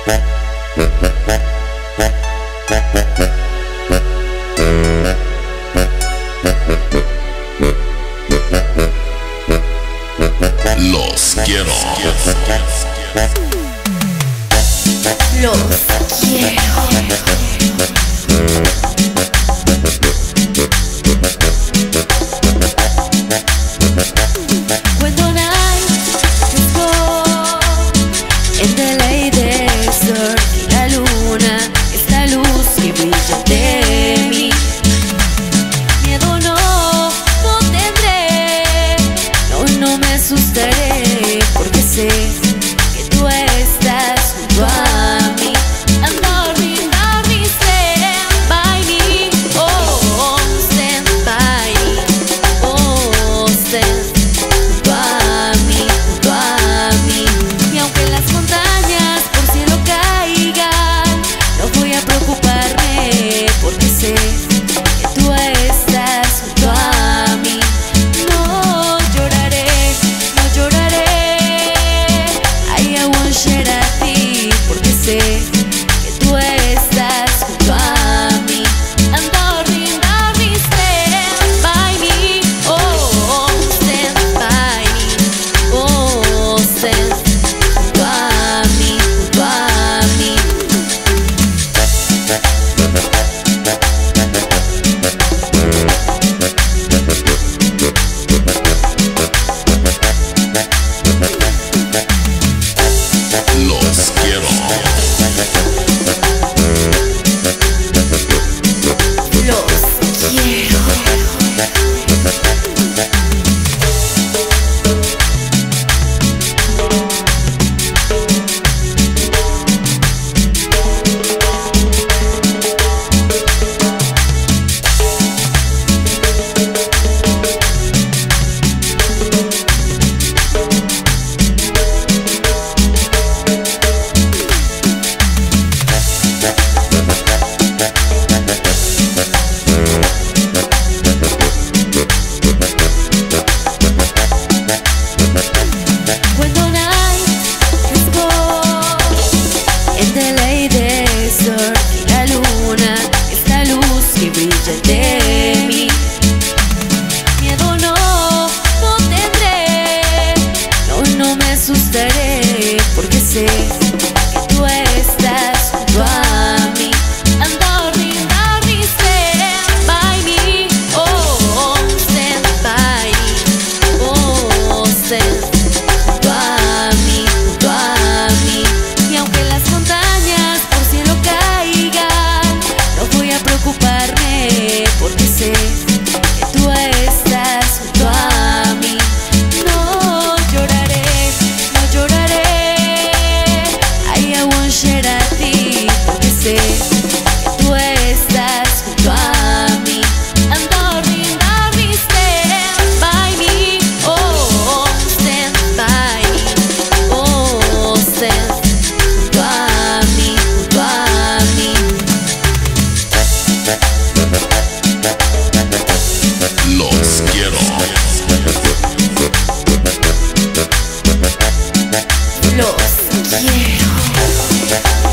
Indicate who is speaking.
Speaker 1: Los quiero.
Speaker 2: Los quiero. When the night is gone and the light is dark, la luna es la luz que brilla de mí. Miedo no tendré, no me asustaré, porque sé que tú estás junto a mí. And darling, darling, stand by me, oh, stand by me, oh, stand junto a mí. Y aunque las montañas por cielo caigan, no voy a preocuparme, porque sé que tú estás junto a mí. No lloraré, no lloraré, I won't shed a tear, porque sé que tú estás junto a mí. And darling, darling, stand by me, oh, stand by me, oh, stand junto a mí, junto a mí.
Speaker 1: Los quiero.
Speaker 2: Los quiero. When the night is gone and the light is dark, la luna es la luz que brilla de mí. Miedo no tendré, no me asustaré, porque sé que tú estás junto a mí. And darling, darling, stand by me, oh, stand by me, oh, stand junto a mí. Y aunque las montañas por cielo caigan, no voy a preocuparme, porque sé que tú estás junto a mí. No lloraré, no lloraré, I won't shed a tear, porque sé que tú estás junto a mí. And darling, darling, stand by me, oh, stand by me, oh, stand junto a mí, junto a mí.
Speaker 1: Los quiero.
Speaker 2: Los quiero.